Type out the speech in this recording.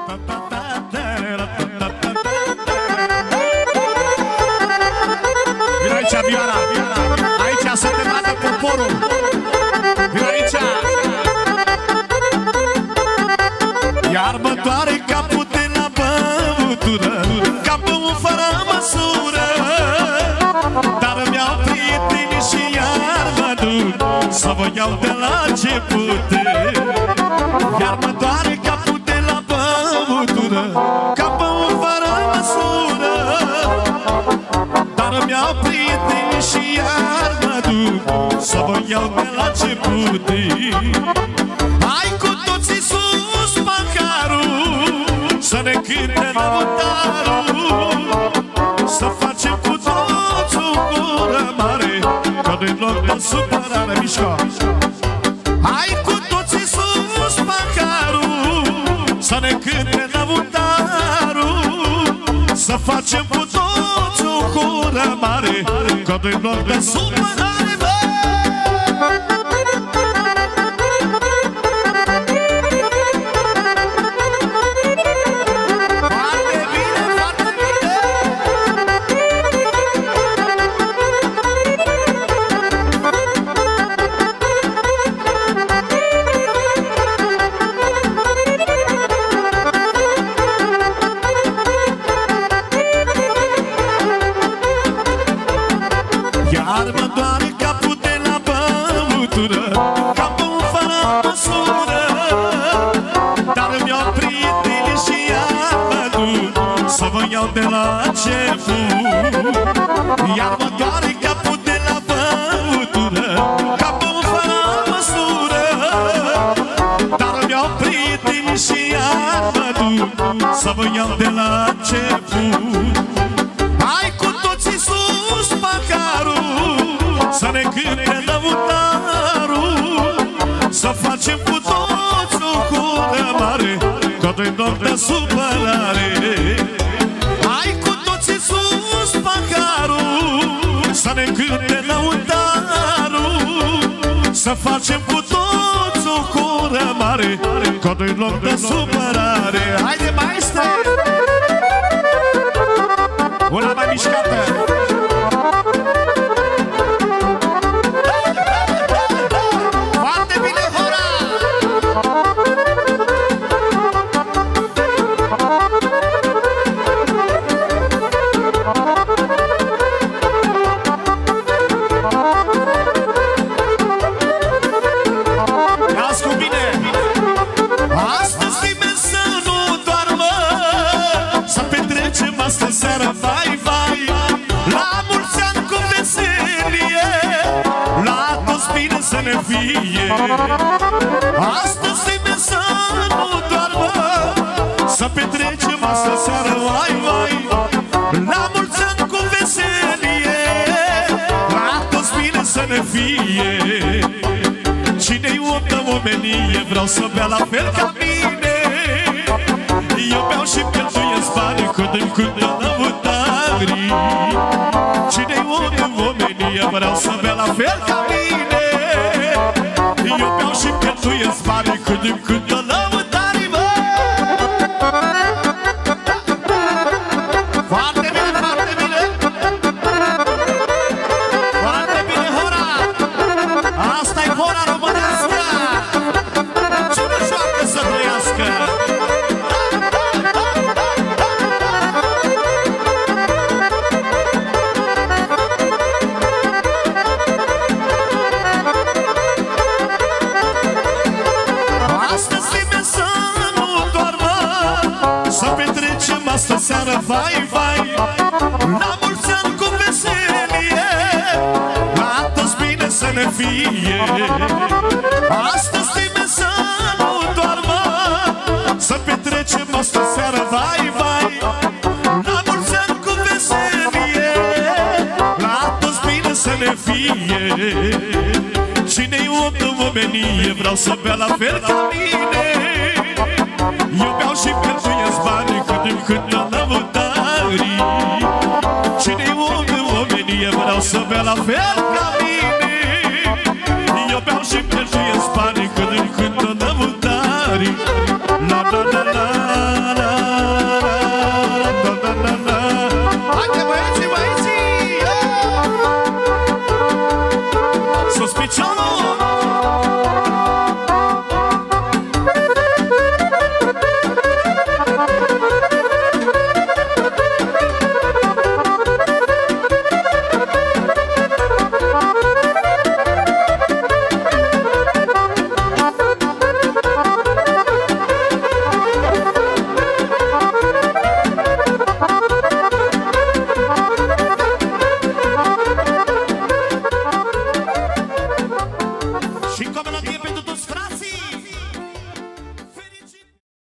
Vino aici, Vioara, aici să te vadă poporul. Vino aici. Iar mă doare capul de la băutură, capul fără măsură. Dar mi-au prietenii și iar mă duc să vă iau de la început. Iar mă doare capul de la băutură, capul fără măsură. Dar mi-au prietenii și iar mă duc să vă iau de la început. Hai cu toții sus paharul, să ne cânte lăutarul, să facem cu toți o gură mare, că nu-i loc de supărare. Mișcă! Hai cu toții sus paharul, să ne cânte lăutarul, să facem cu toți o gură mare, că nu-i loc de supărare. Iar mă doare capul de la băutură, capul fără măsură. Dar mi-au prietenii și iar mă duc să vă iau de la început. Iar mă doare capul de la băutură, capul fără măsură. Dar mi-au prietenii și iar mă duc să vă iau de la început. Hai cu toții sus paharul, să ne cânte lăutarul, să facem cu toți o gură mare, că nu-i loc de supărare. Hai cu toții sus paharul, să ne cânte lăutarul, să facem cu toți o gură mare, că nu-i loc de supărare. Haide, maestre! Una mai mișcată! Foarte bine, hora! Ia-ți cu bine! Astăzi nimeni să nu doarmă, să petrecem astă seară, vai, vai. La mulți ani cu veselie, la toți bine să ne fie. Astăzi nimeni să nu doarmă, să petrecem astă seară, vai, vai. La mulți ani cu veselie, la toți bine să ne fie. Cine-i om de omenie, vreau să bea la fel ca mine. Eu beau și cheltuiesc bani când-mi cântă lăutarii. Cine-i om de omenie, vreau să bea la fel ca mine. Eu beau și cheltuiesc bani când-mi cântă lăutarii, mă! Foarte bine, foarte bine! Foarte bine, hora! Asta-i hora românească! Cine joacă să trăiască? Astăzi nimeni să nu doarmă, să petrecem astă seară, vai, vai. La mulți ani cu veselie, la toți bine să ne fie. Astăzi nimeni să nu doarmă, să petrecem astă seară, vai, vai. La mulți ani cu veselie, la toți bine să ne fie. Cine-i om de omenie, vreau să bea la fel ca mine. Eu beau și cheltuiesc bani când-mi cântă lăutarii. Cine-i om de omenie, vreau să bea la fel